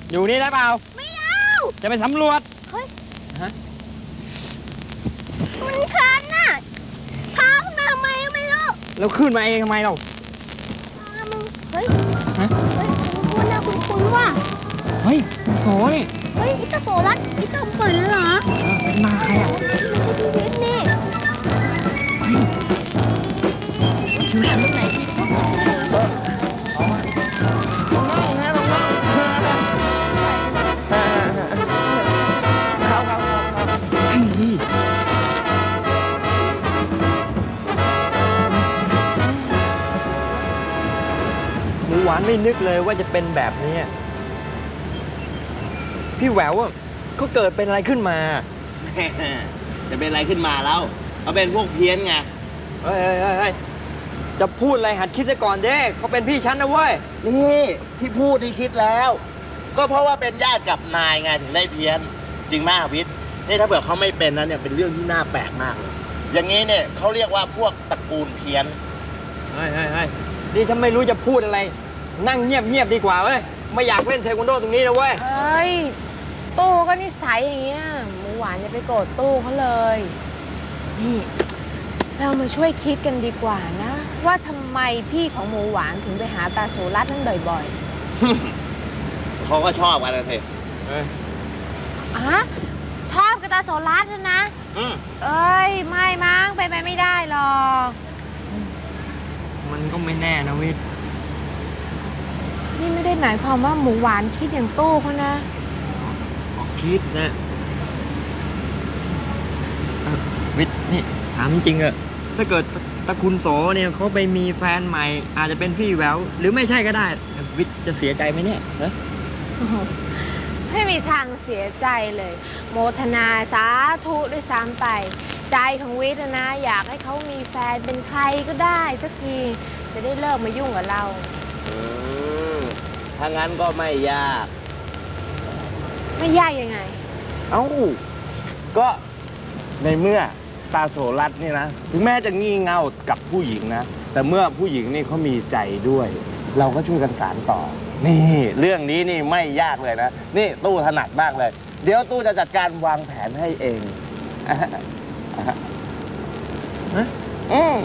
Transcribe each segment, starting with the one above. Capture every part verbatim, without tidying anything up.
อยู่นี่ได้เปล่าไม่เอาจะไปสำรวจเฮ้ยฮะมันคันน่ะพาขึ้นมาทำไมก็ไม่รู้แล้วขึ้นมาเองทำไมเรามึงเฮ้ยฮะเฮ้ยคุณนะคุณคุณว่ะเฮ้ยโถ่นี่เฮ้ยอิตาโสรัตอิตาเปิดเลยเหรอเป็นมาใครอ่ะนี่อยู่ไหนตรงไหนที่ตรงไหนนะตรงนั้นเขาเขาเขาไอ้นี่หมูหวานไม่นึกเลยว่าจะเป็นแบบนี้พี่แหววอ่ะเขาเกิดเป็นอะไรขึ้นมาจะเป็นอะไรขึ้นมาแล้วเขาเป็นพวกเพี้ยนไงเฮ้ยเฮ้ยจะพูดอะไรหัดคิดซะก่อนเด้เขาเป็นพี่ฉันนะเว้ยนี่ที่พูดที่คิดแล้วก็เพราะว่าเป็นญาติกับนายไงถึงได้เพี้ยนจริงมากวิทย์นี่ถ้าเผื่อเขาไม่เป็นนั้นเนี่ยเป็นเรื่องที่น่าแปลกมากเลยอย่างนี้เนี่ยเขาเรียกว่าพวกตระกูลเพี้ยนเฮ้ยเฮ้ยเฮ้ยนี่ถ้าไม่รู้จะพูดอะไรนั่งเงียบเงียบดีกว่าเว้ยไม่อยากเล่นเทควันโดตรงนี้นะเว้ยเฮ้ยตู้ก็นิสัยอย่างเงี้ยหมูหวานอย่าไปโกรธตู้เขาเลยนี่เรามาช่วยคิดกันดีกว่านะว่าทำไมพี่ของหมูหวานถึงไปหาตาโสรัตน์นั่นบ่อยๆเขาก็ชอบกันนะสิอะชอบกับตาโสรัตน์นะเอ้ยไม่มั้งไปไปไม่ได้หรอกมันก็ไม่แน่นะวิทย์นี่ไม่ได้หมายความว่าหมูหวานคิดอย่างตู้เขานะคิดนะวิทย์นี่ถามจริงอะถ้าเกิดตะคุณโสเนี่ยเขาไปมีแฟนใหม่อาจจะเป็นพี่แววหรือไม่ใช่ก็ได้วิทย์จะเสียใจไหมเนี่ยฮะไม่มีทางเสียใจเลยโมทนาสาธุด้วยซ้ำไปใจของวิทย์นะอยากให้เขามีแฟนเป็นใครก็ได้สักทีจะได้เลิกมายุ่งกับเราถ้างั้นก็ไม่ยากไม่ยากยังไงเอ้าก็ในเมื่อตาโสรัตน์นี่นะถึงแม้จะงี่เง่ากับผู้หญิงนะแต่เมื่อผู้หญิงนี่เขามีใจด้วยเราก็ช่วยกันสานต่อนี่เรื่องนี้นี่ไม่ยากเลยนะนี่ตู้ถนัดมากเลยเดี๋ยวตู้จะจัดการวางแผนให้เองอืม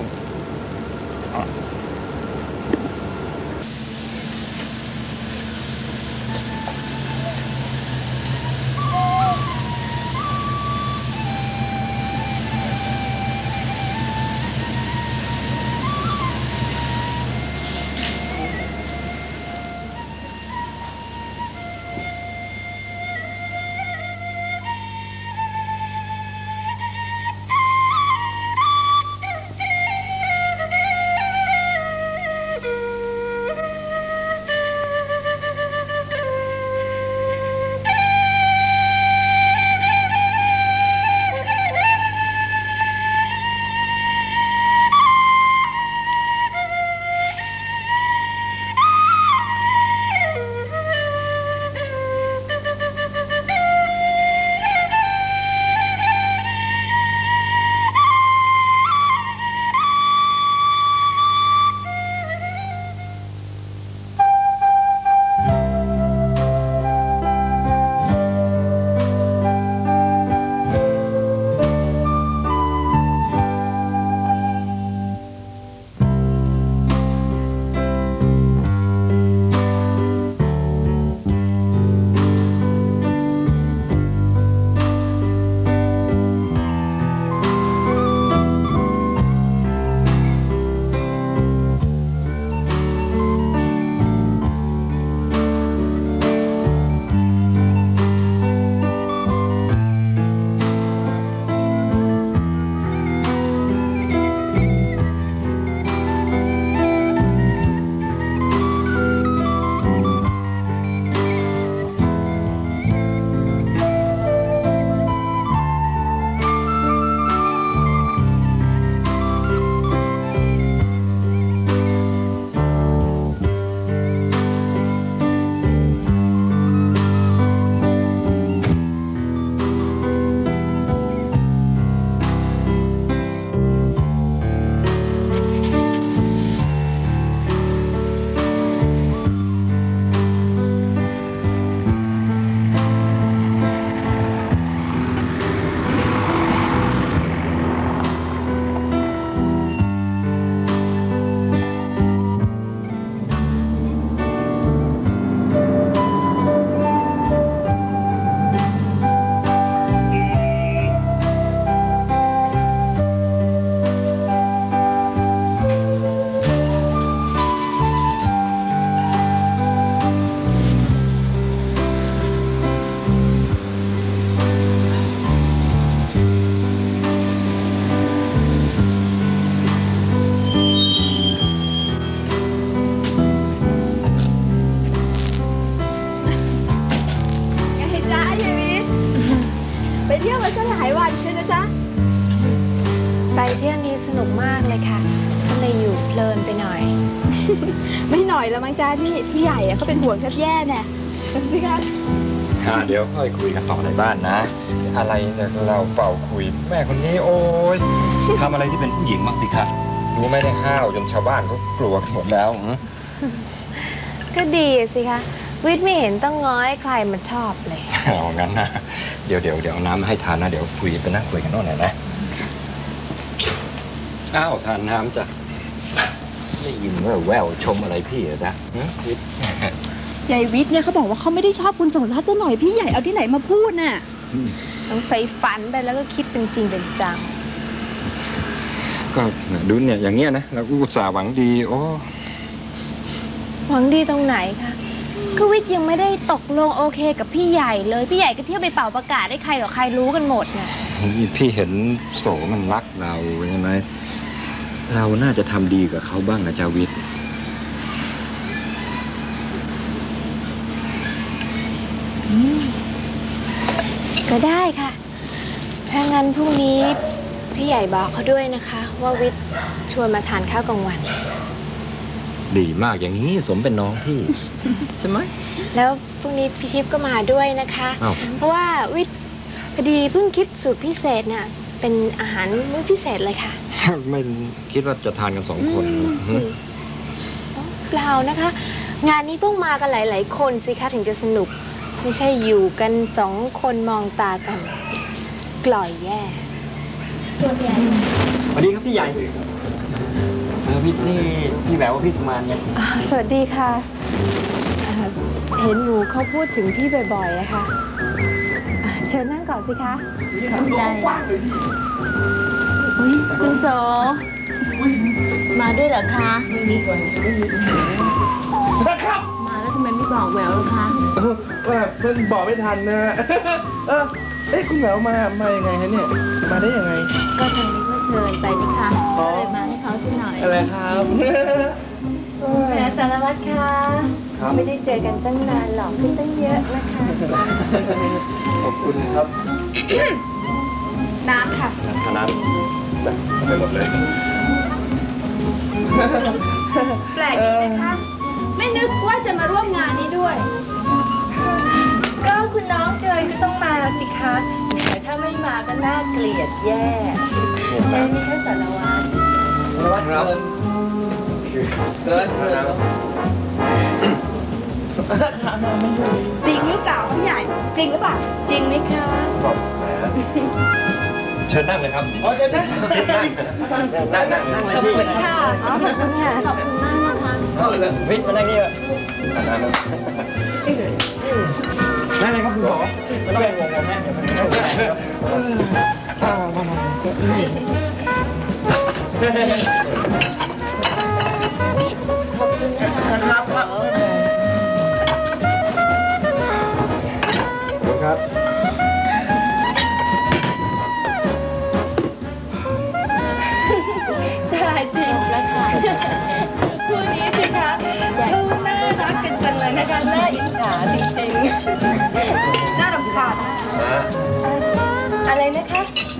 วันใช่ไหมจ๊ะไปเที่ยวนี้สนุกมากเลยค่ะก็เลยอยู่เพลินไปหน่อยไม่หน่อยแล้วมั้งจ้าพี่พี่ใหญ่อะเขาเป็นห่วงแทบแย่แน่ดูสิคะอ่าเดี๋ยวค่อยคุยกันต่อในบ้านนะ อะไรเนี่ยเราเป่าคุย แม่คนนี้โอ้ยทำอะไรที่เป็นผู้หญิงบ้างสิครับรู้ไม่ได้ห้าวจนชาวบ้านเขากลัวกันหมดแล้วหือก็ดีสิคะวิทย์ไม่เห็นต้องง้อยใครมาชอบเลยเอางั้นนะเดี๋ยวเดี๋ยวเดี๋ยวน้ำให้ทานนะเดี๋ยวคุยไปนั่งคุยกันโน่นหน่อยนะอ้าวทานน้ำจ้ะได้ยินว่าแววชมอะไรพี่เหรอจ๊ะหือวิทย์ใหญ่วิทย์เนี่ยเขาบอกว่าเขาไม่ได้ชอบคุณสมรัตน์ซะหน่อยพี่ใหญ่เอาที่ไหนมาพูดน่ะต้องใส่ฝันไปแล้วก็คิดเป็นจริงเป็นจังก็ดูเนี่ยอย่างเงี้ยนะเราก็อุตส่าห์หวังดีโอ้หวังดีตรงไหนคะก็วิทย์ยังไม่ได้ตกลงโอเคกับพี่ใหญ่เลยพี่ใหญ่ก็เที่ยวไปเป่าประกาศให้ใครต่อใครรู้กันหมดน่ะนี่พี่เห็นโสมันรักเราใช่ไหมเราน่าจะทำดีกับเขาบ้างนะจาวิทย์ก็ได้ค่ะถ้างั้นพรุ่งนี้พี่ใหญ่บอกเขาด้วยนะคะ ว่าวิทย์ชวนมาทานข้าวกลางวันดีมากอย่างนี้สมเป็นน้องพี่ ใช่ไหมแล้วพรุ่งนี้พี่ทิพย์ก็มาด้วยนะคะอ้าวเพราะว่าวิทย์พอดีเพิ่งคิดสูตรพิเศษน่ะเป็นอาหารมื้อพิเศษเลยค่ะไม่คิดว่าจะทานกันสองคนอืมสิเปล่านะคะ งานนี้ต้องมากันหลาย ๆ คนสิคะถึงจะสนุกไม่ใช่อยู่กันสองคนมองตากัน กล่อยแย่สวัสดีครับพี่ใหญ่เออพี่นี่พี่แหววพี่สุมานเนี่ยอ่าสวัสดีค่ะอ่าเห็นหนูเขาพูดถึงพี่บ่อยๆอะค่ะอ่าเชิญนั่งก่อนสิคะขอบใจอุ้ยคุณโสมาด้วยเหรอคะครับมาแล้วทำไมไม่บอกแหววล่ะคะว่าเพิ่งบอกไม่ทันนะ เออเอ๊ะคุณแหววมา มายังไงฮะเนี่ย มาได้ยังไงก็ทางนี้ก็เชิญไปนี่ค่ะอ๋อก็เลยมาให้เขาสักหน่อยอะไรครับแหมสารวัตรคะครับไม่ได้เจอกันตั้งนานหรอกขึ้นตั้งเยอะนะคะขอบคุณครับน้ำค่ะทานน้ำแบบไปหมดเลยแปลกดีไหมคะไม่นึกว่าจะมาร่วมงานนี้ด้วยก็คุณน้องเชิญก็ต้องมาสิคะแต่ถ้าไม่มาก็น่าเกลียดแย่ใช่ไหมคะสารวัตรครับเดินเดินจริงหรือเปล่าพี่ใหญ่จริงหรือเปล่าจริงไหมคะขอบเชิญนั่งเลยครับอ๋อเชิญนั่งเชิญนั่งนั่งนั่งนั่งขอบคุณค่ะอ๋อขอบคุณค่ะขอบคุณมากนะคะเอาเลยวิทย์มานั่งนี่เลยนั่งเลยนั่งเลยครับคุณหมอไม่ต้องเป็นห่วงผมแม่เดี๋ยวมันเข้าขอบคุณนะคะครับครับครับได้จริงแล้วค่ะคู่นี้สิคะเขาน่ารักกันจังเลยนะคะน่าอิจฉาจริงๆน่ารำคาญอะไรนะคะ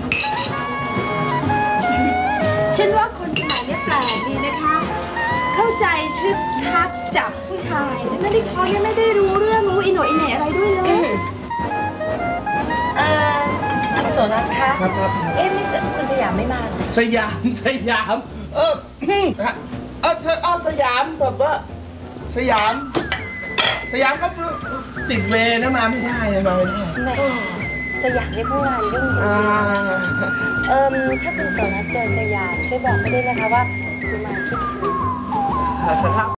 ฉันว่าคนขนาดนี้แปลกดีนะคะ เข้าใจชึกชักจับผู้ชายแต่ไม่ได้เขาเนี่ยไม่ได้รู้เรื่องรู้อิโหนอิเหน่อะไรด้วยเลยเอ่อคุณโสรัตน์คะครับครับเอ๊ะไม่สคุณสยามไม่มาเหรอสยาม สยาม เออเออเออเอาสยามแบบว่า สยาม สยามก็ติดเวรนะมาไม่ได้มาไม่ได้แหมสยามเนี่ยผู้งานยุ่งจริอ่างๆเอ่มถ้าคุณโสรัตน์เจอสยามช่วยบอกไม่ได้นะคะว่าคุณมาคิดถึงครับ